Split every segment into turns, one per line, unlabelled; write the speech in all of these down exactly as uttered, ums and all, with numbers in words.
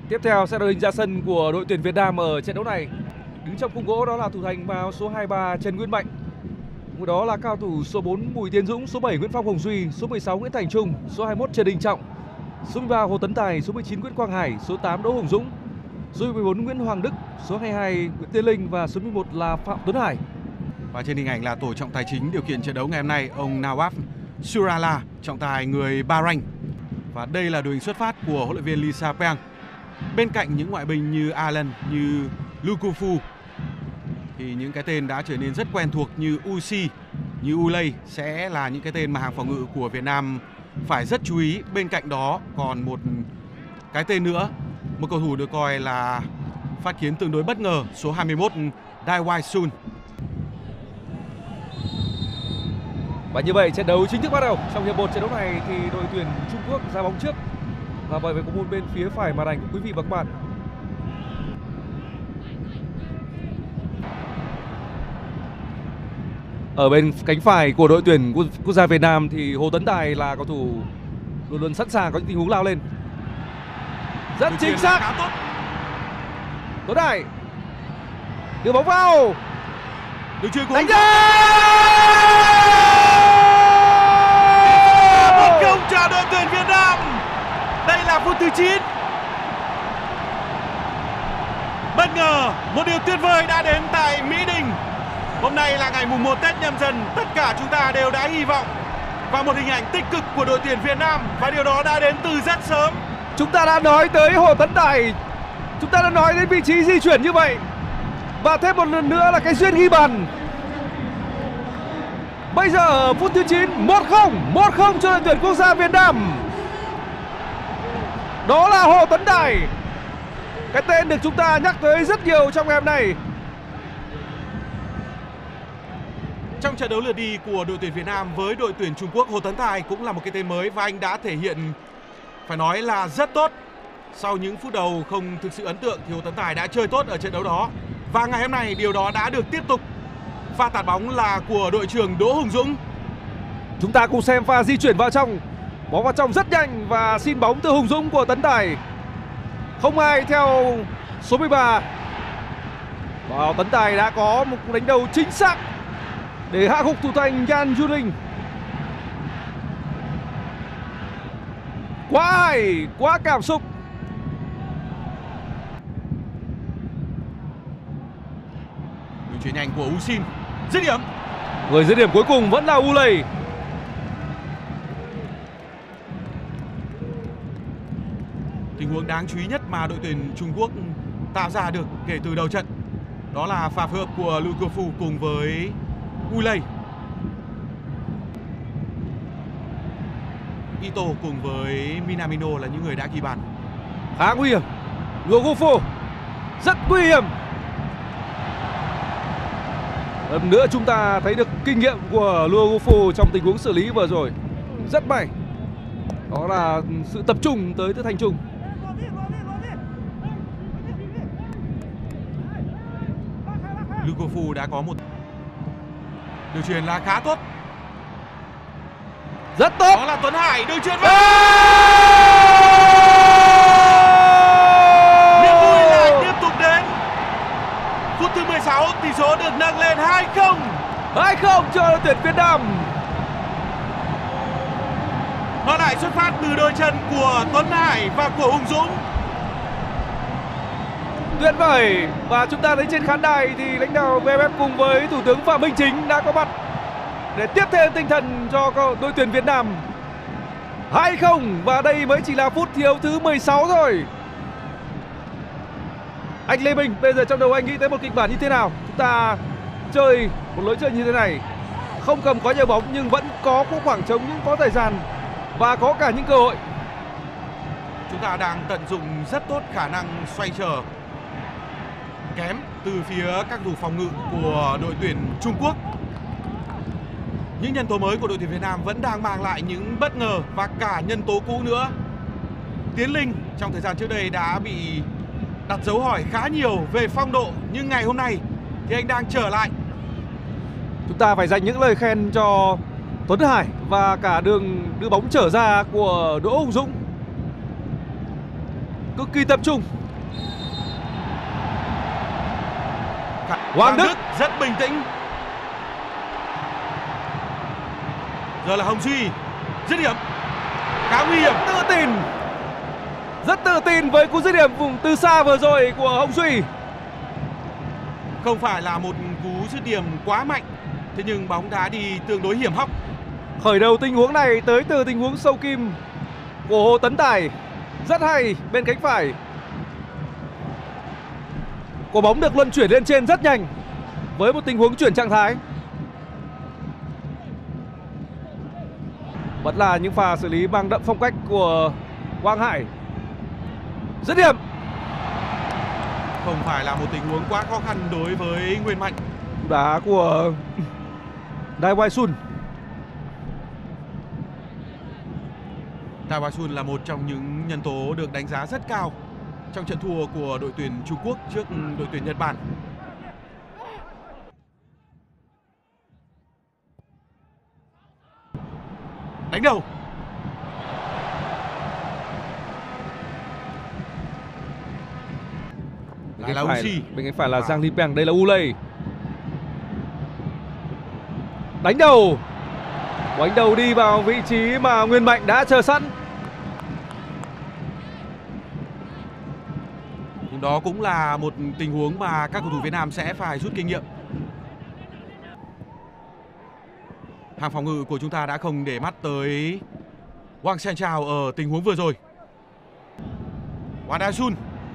Tiếp theo sẽ đội hình ra sân của đội tuyển Việt Nam ở trận đấu này. Đứng trong khung gỗ đó là thủ thành vào số hai mươi ba Trần Nguyên Mạnh. Ngoài đó là cao thủ số bốn Bùi Tiến Dũng, số bảy Nguyễn Phong Hồng Duy, số mười sáu Nguyễn Thành Trung, số hai mươi mốt Trần Đình Trọng, số mười ba Hồ Tấn Tài, số mười chín Nguyễn Quang Hải, số tám Đỗ Hùng Dũng, số mười bốn Nguyễn Hoàng Đức, số hai mươi hai Nguyễn Tiến Linh và số mười một là Phạm Tuấn Hải.
Và trên hình ảnh là tổ trọng tài chính điều khiển trận đấu ngày hôm nay, ông Nawaf Surala, trọng tài người Bahrain. Và đây là đội hình xuất phát của huấn luyện viên Lee Sa-pang. Bên cạnh những ngoại binh như Alan, như Lukufu thì những cái tên đã trở nên rất quen thuộc như Uzi, như Ulay sẽ là những cái tên mà hàng phòng ngự của Việt Nam phải rất chú ý. Bên cạnh đó còn một cái tên nữa, một cầu thủ được coi là phát kiến tương đối bất ngờ, số hai mươi mốt Dai Wai Sun.
Và như vậy trận đấu chính thức bắt đầu. Trong hiệp một trận đấu này thì đội tuyển Trung Quốc ra bóng trước. Và vậy có một bên phía phải màn ảnh của quý vị và các bạn. Ở bên cánh phải của đội tuyển quốc gia Việt Nam thì Hồ Tấn Tài là cầu thủ luôn luôn sẵn sàng có những tình huống lao lên. Rất chính xác. Tuấn Hải đưa bóng vào.
Đường chuyền của
đánh ra.
Một không cho đội tuyển Việt Nam. Đây là phút thứ chín. Bất ngờ, một điều tuyệt vời đã đến tại Mỹ Đình. Hôm nay là ngày mùng một Tết Nhâm Dần, tất cả chúng ta đều đã hy vọng vào một hình ảnh tích cực của đội tuyển Việt Nam và điều đó đã đến từ rất sớm.
Chúng ta đã nói tới Hồ Tấn Tài, chúng ta đã nói đến vị trí di chuyển như vậy. Và thêm một lần nữa là cái duyên ghi bàn. Bây giờ ở phút thứ chín, một không, một không cho đội tuyển quốc gia Việt Nam. Đó là Hồ Tấn Tài. Cái tên được chúng ta nhắc tới rất nhiều trong ngày hôm nay.
Trong trận đấu lượt đi của đội tuyển Việt Nam với đội tuyển Trung Quốc, Hồ Tấn Tài cũng là một cái tên mới và anh đã thể hiện phải nói là rất tốt. Sau những phút đầu không thực sự ấn tượng thì Hồ Tấn Tài đã chơi tốt ở trận đấu đó. Và ngày hôm nay điều đó đã được tiếp tục. Pha tạt bóng là của đội trưởng Đỗ Hùng Dũng.
Chúng ta cùng xem pha di chuyển vào trong. Bóng vào trong rất nhanh và xin bóng từ Hùng Dũng của Tấn Tài. Không ai theo số mười ba. Và Tấn Tài đã có một cú đánh đầu chính xác để hạ gục thủ thành Yan Yuling. Quá hay, quá cảm xúc.
Đường chuyền nhanh của Usin, dứt điểm.
Người dứt điểm cuối cùng vẫn là Ulay.
Tình huống đáng chú ý nhất mà đội tuyển Trung Quốc tạo ra được kể từ đầu trận đó là pha phối hợp của Lukufu cùng với Ulay. Ito cùng với Minamino là những người đã ghi bàn.
Khá nguy hiểm. Lukufu rất nguy hiểm. Lần nữa chúng ta thấy được kinh nghiệm của Lukufu trong tình huống xử lý vừa rồi. Rất may. Đó là sự tập trung tới từ Thành Trung.
Lukufu đã có một đường chuyền là khá tốt.
Rất tốt.
Đó là Tuấn Hải, đường chuyền vào. Niềm vui lại tiếp tục đến. Phút thứ mười sáu, tỷ số được nâng lên hai không.
hai không cho đội tuyển Việt Nam.
Nó lại xuất phát từ đôi chân của Tuấn Hải và của Hùng Dũng.
Tuyệt vời. Và chúng ta thấy trên khán đài thì lãnh đạo vê ép ép cùng với Thủ tướng Phạm Minh Chính đã có mặt để tiếp thêm tinh thần cho đội tuyển Việt Nam. hai không và đây mới chỉ là phút thi đấu thứ mười sáu thôi. Anh Lê Minh, bây giờ trong đầu anh nghĩ tới một kịch bản như thế nào? Chúng ta chơi một lối chơi như thế này, không cầm có nhiều bóng nhưng vẫn có khoảng trống, nhưng có thời gian và có cả những cơ hội.
Chúng ta đang tận dụng rất tốt khả năng xoay trở kém từ phía các thủ phòng ngự của đội tuyển Trung Quốc. Những nhân tố mới của đội tuyển Việt Nam vẫn đang mang lại những bất ngờ và cả nhân tố cũ nữa. Tiến Linh trong thời gian trước đây đã bị đặt dấu hỏi khá nhiều về phong độ, nhưng ngày hôm nay thì anh đang trở lại.
Chúng ta phải dành những lời khen cho Tuấn Hải và cả đường đưa bóng trở ra của Đỗ Hùng Dũng. cực kỳ tập trung.
Hoàng,
Hoàng Đức.
Đức rất bình tĩnh. Giờ là Hồng Duy, dứt điểm khá nguy hiểm.
Tự tin, rất tự tin với cú dứt điểm vùng từ xa vừa rồi của Hồng Duy.
Không phải là một cú dứt điểm quá mạnh, thế nhưng bóng đã đi tương đối hiểm hóc.
Khởi đầu tình huống này tới từ tình huống sâu kim của Hồ Tấn Tài, rất hay bên cánh phải. Quả bóng được luân chuyển lên trên rất nhanh với một tình huống chuyển trạng thái. Vẫn là những pha xử lý mang đậm phong cách của Quang Hải. Dứt điểm.
Không phải là một tình huống quá khó khăn đối với Nguyên Mạnh.
Đá của Dai Wai Sun.
Dai Wai Sun là một trong những nhân tố được đánh giá rất cao trong trận thua của đội tuyển Trung Quốc trước đội tuyển Nhật Bản. Đánh đầu.
Bên
là
cánh phải,
Uzi.
bên cánh phải là Giang Ly Peng, đây là Ulay. Đánh đầu. Đánh đầu đi vào vị trí mà Nguyên Mạnh đã chờ sẵn.
Nhưng đó cũng là một tình huống mà các cầu thủ Việt Nam sẽ phải rút kinh nghiệm. Hàng phòng ngự của chúng ta đã không để mắt tới Wang Sanchao ở tình huống vừa rồi. Wang Dasun.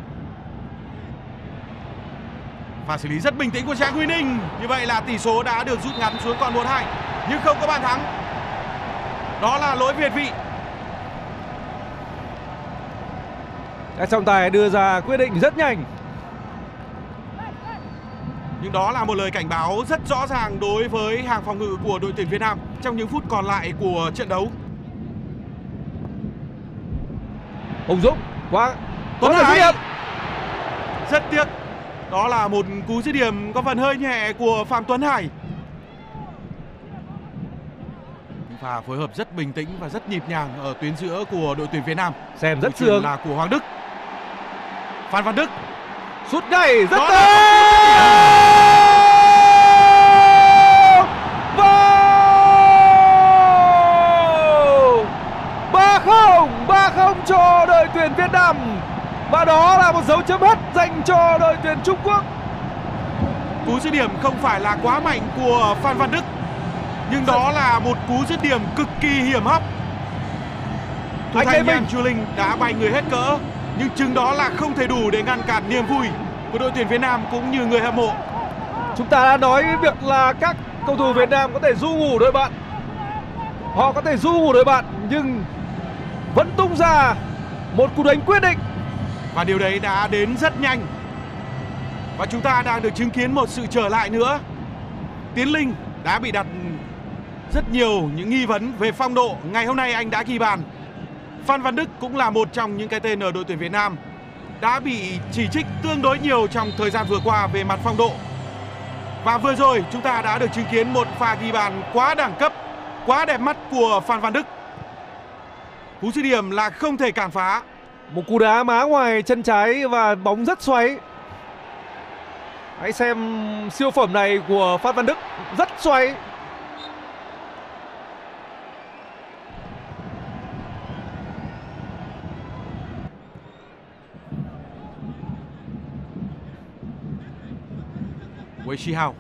Pha xử lý rất bình tĩnh của Trang Huy Ninh. Như vậy là tỷ số đã được rút ngắn xuống còn một hai, nhưng không có bàn thắng. Đó là lỗi việt vị.
Các trọng tài đưa ra quyết định rất nhanh.
Nhưng đó là một lời cảnh báo rất rõ ràng đối với hàng phòng ngự của đội tuyển Việt Nam trong những phút còn lại của trận đấu.
Hùng Dũng, Quang
Tuấn
Hải dứt điểm.
Rất tiếc, đó là một cú dứt điểm có phần hơi nhẹ của Phạm Tuấn Hải. Pha phối hợp rất bình tĩnh và rất nhịp nhàng ở tuyến giữa của đội tuyển Việt Nam.
Xem rất sướng.
Là của Hoàng Đức. Phan Văn Đức
sút ngay rất tốt. ba không, ba không cho đội tuyển Việt Nam. Và đó là một dấu chấm hết dành cho đội tuyển Trung Quốc.
Cú dứt điểm không phải là quá mạnh của Phan Văn Đức, nhưng đó là một cú dứt điểm cực kỳ hiểm hóc. Thủ thành Yang Chu Linh đã bay người hết cỡ, nhưng chừng đó là không thể đủ để ngăn cản niềm vui của đội tuyển Việt Nam cũng như người hâm mộ.
Chúng ta đã nói việc là các cầu thủ Việt Nam có thể du ngủ đội bạn. Họ có thể du ngủ đội bạn, nhưng vẫn tung ra một cú đánh quyết định.
Và điều đấy đã đến rất nhanh. Và chúng ta đang được chứng kiến một sự trở lại nữa. Tiến Linh đã bị đặt rất nhiều những nghi vấn về phong độ. Ngày hôm nay anh đã ghi bàn. Phan Văn Đức cũng là một trong những cái tên ở đội tuyển Việt Nam đã bị chỉ trích tương đối nhiều trong thời gian vừa qua về mặt phong độ. Và vừa rồi chúng ta đã được chứng kiến một pha ghi bàn quá đẳng cấp, quá đẹp mắt của Phan Văn Đức. Cú dứt điểm là không thể cản phá.
Một cú đá má ngoài chân trái và bóng rất xoáy. Hãy xem siêu phẩm này của Phan Văn Đức, rất xoáy.
Wei Shihao.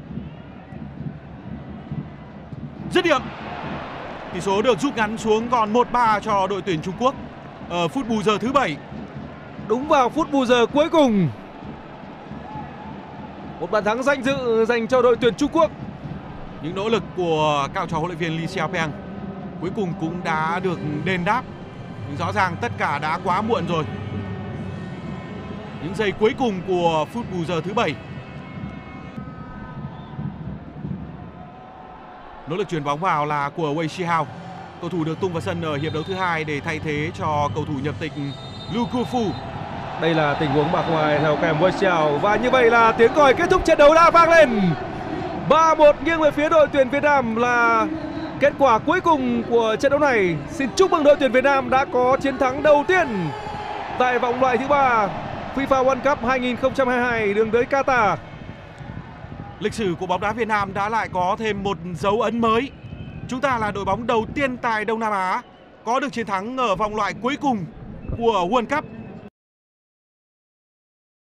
Dứt điểm. Tỷ số được rút ngắn xuống còn một ba cho đội tuyển Trung Quốc ở phút bù giờ thứ bảy.
Đúng vào phút bù giờ cuối cùng. Một bàn thắng danh dự dành cho đội tuyển Trung Quốc.
Những nỗ lực của cao trò huấn luyện viên Lee Xiaopeng cuối cùng cũng đã được đền đáp. Nhưng rõ ràng tất cả đã quá muộn rồi. Những giây cuối cùng của phút bù giờ thứ bảy. Nỗ lực chuyền bóng vào là của Wei Shihao. Cầu thủ được tung vào sân ở hiệp đấu thứ hai để thay thế cho cầu thủ nhập tịch Lu Kufu.
Đây là tình huống bạc ngoài theo kèm Wei Shihao. Và như vậy là tiếng còi kết thúc trận đấu đã vang lên. ba một nghiêng về phía đội tuyển Việt Nam là kết quả cuối cùng của trận đấu này. Xin chúc mừng đội tuyển Việt Nam đã có chiến thắng đầu tiên tại vòng loại thứ ba FIFA World Cup hai nghìn không trăm hai mươi hai đường tới Qatar.
Lịch sử của bóng đá Việt Nam đã lại có thêm một dấu ấn mới. Chúng ta là đội bóng đầu tiên tại Đông Nam Á có được chiến thắng ở vòng loại cuối cùng của World Cup